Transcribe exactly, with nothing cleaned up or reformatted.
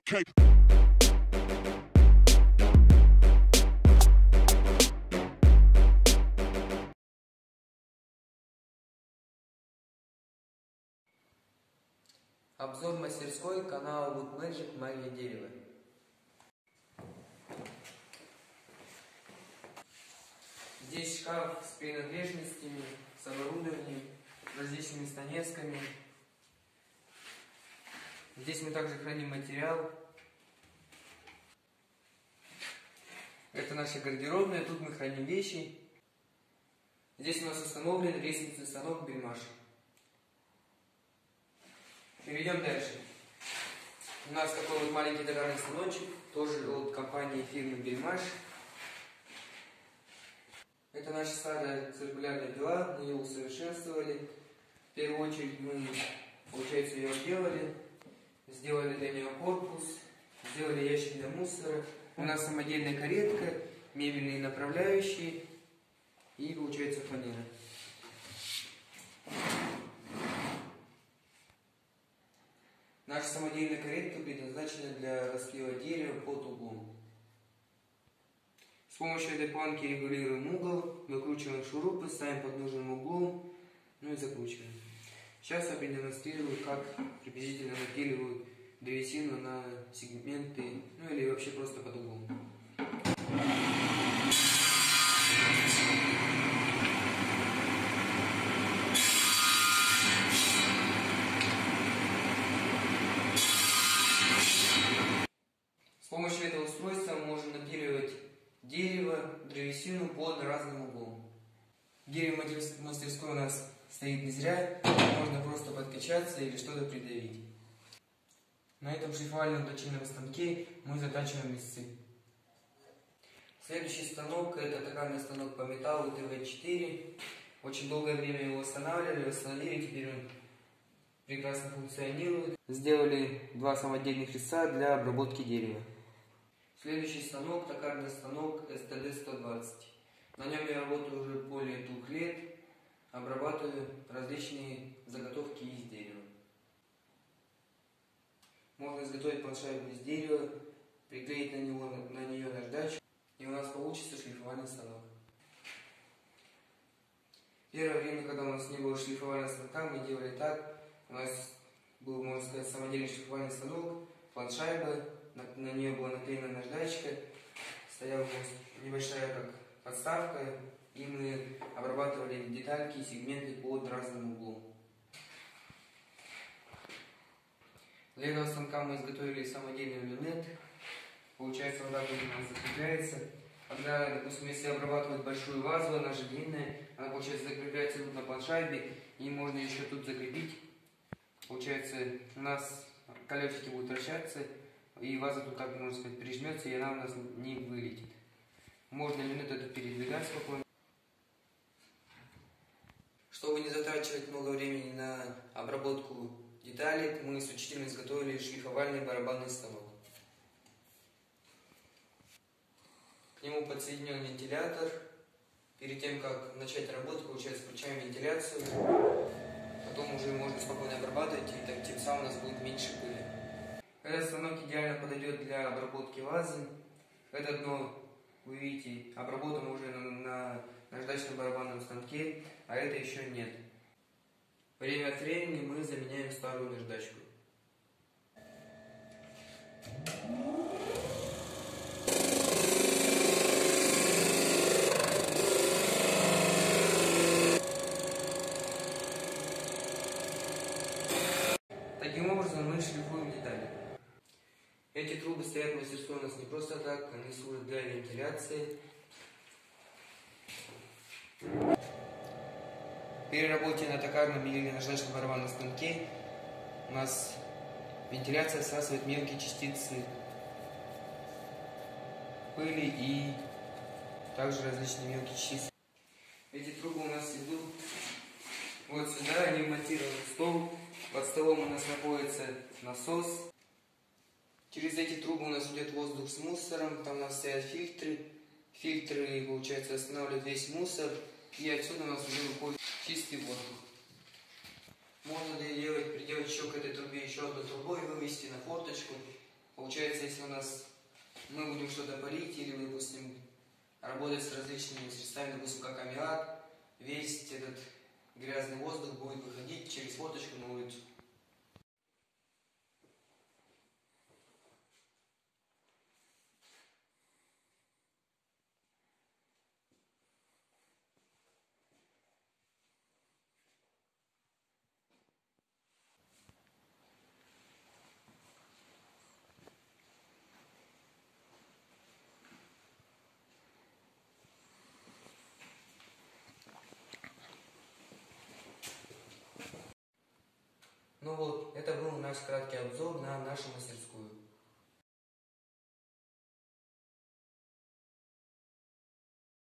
Okay. Обзор мастерской канала Wood Magic Магия дерева. Здесь шкаф с принадлежностями, с оборудованием, различными станецками. Здесь мы также храним материал. Это наша гардеробная, тут мы храним вещи. Здесь у нас установлен лестничный станок Бельмаш. Перейдем дальше. У нас такой вот маленький токарный станочек, тоже от компании фирмы Бельмаш. Это наша старая циркулярная пила, мы ее усовершенствовали. В первую очередь мы, получается, ее обделали, сделали для нее корпус, сделали ящик для мусора. У нас самодельная каретка, мебельные направляющие и, получается, фанера. Наша самодельная каретка предназначена для распила дерева под углом. С помощью этой планки регулируем угол, выкручиваем шурупы, ставим под нужным углом, ну и закручиваем. Сейчас я продемонстрирую, как приблизительно напиливают древесину на сегменты, ну или вообще просто под углом. С помощью этого устройства мы можем напиливать дерево, древесину под разным углом. Дерево в мастерской у нас стоит не зря, можно просто подкачаться или что-то придавить. На этом шлифовальном точильном станке мы затачиваем резцы. Следующий станок — это токарный станок по металлу Т В четыре. Очень долгое время его восстанавливали, восстановили, теперь он прекрасно функционирует. Сделали два самодельных резца для обработки дерева. Следующий станок — токарный станок С Т Д сто двадцать. На нем я работаю уже более двух лет, обрабатываю различные заготовки из дерева. Можно изготовить планшайбу из дерева, приклеить на, него, на нее наждачку, и у нас получится шлифовальный станок. Первое время, когда у нас не было шлифовального станка, мы делали так. У нас был, можно сказать, самодельный шлифовальный станок, планшайба, на, на нее была наклеена наждачка, стояла небольшая как подставка, и мы обрабатывали детальки и сегменты под разным углом. Для этого станка мы изготовили самодельный люнет. Получается, вот так вот у нас закрепляется. Когда, допустим, если обрабатывать большую вазу, она же длинная, она, получается, закрепляется тут на планшайбе, и можно еще тут закрепить. Получается, у нас колесики будут вращаться, и ваза тут, так можно сказать, прижмется, и она у нас не вылетит. Можно люнет этот передвигать спокойно. Чтобы не затрачивать много времени на обработку деталей, мы с учителем изготовили шлифовальный барабанный станок. К нему подсоединен вентилятор. Перед тем, как начать работу, получается, включаем вентиляцию. Потом уже можно спокойно обрабатывать, и так, тем самым у нас будет меньше пыли. Этот станок идеально подойдет для обработки вазы. Это дно, вы видите, обработано уже на, на наждачном барабанном станке, а это еще нет. Время от времени мы заменяем старую наждачку. Таким образом мы шлифуем детали. Эти трубы стоят в мастерской у нас не просто так, они служат для вентиляции. При работе на токарном или наждачном барабанном станке у нас вентиляция всасывает мелкие частицы пыли и также различные мелкие частицы. Эти трубы у нас идут вот сюда, они вмонтированы в стол. Под столом у нас находится насос. Через эти трубы у нас идет воздух с мусором, там у нас стоят фильтры. Фильтры, получается, останавливают весь мусор, и отсюда у нас уже выходит чистый воздух. Можно делать, приделать еще к этой трубе еще одну трубу и вывести на форточку. Получается, если у нас мы будем что-то полить или, допустим, работать с различными средствами, допустим, как аммиак, весь этот грязный воздух будет выходить через форточку на улицу. Ну вот, это был наш краткий обзор на нашу мастерскую.